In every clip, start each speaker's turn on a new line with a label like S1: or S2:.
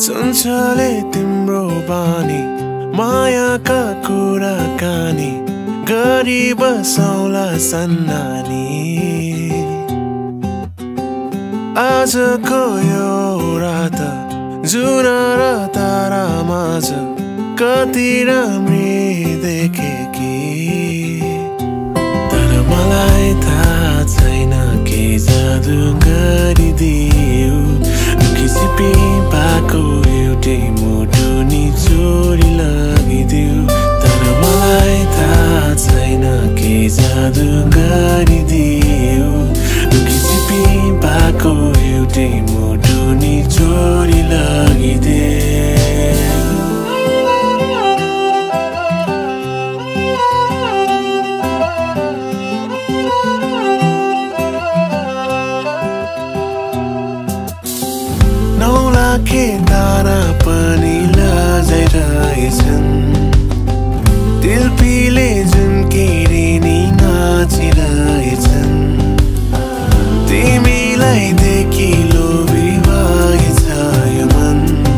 S1: चञ्चले तिम्रो बानी मायाका कुराकानी गरी बसौला सन्नानी आजको यो रात जुन र तारा माझ कति राम्री देखेकी तर मलाई थाहा छैन के जादु गरिदियो किसिपी पाको एउटै मुटु नि चोरी लगिदियो तर मलाई थाहा छैन के जादु गरिदियो किसिपी पाको एउटै मुटु नि चोरी लगिदियो के तारा पनि लजाइरहेछन् तिलपिले जुन किरिनी नाचिरहेछन् तिमीलाई देखि लोभी भएछ यो मन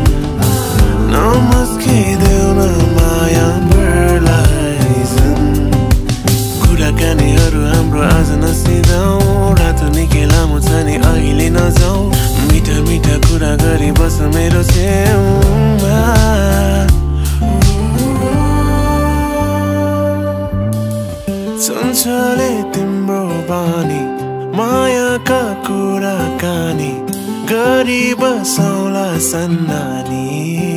S1: नमस्किदेऊ न माया बढ्लाइछन् कुराकानीहरू हाम्रो आज नसिदाऊ रातो निकै लामो छ नि अहिले नजाऊ मिठा मिठा कुरा गरी बस मेरो छेउमा चञ्चले तिम्रो बानी मायाका कुराकानी गरी बसौला सन्नानी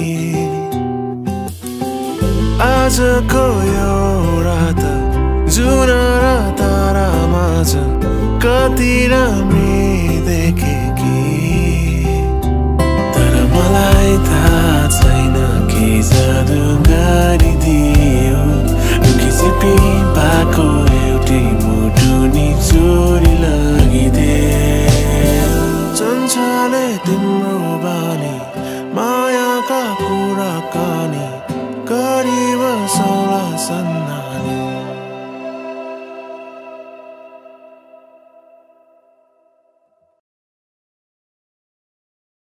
S1: आजको यो रात जुन र तारा माझ कति राम्री देखे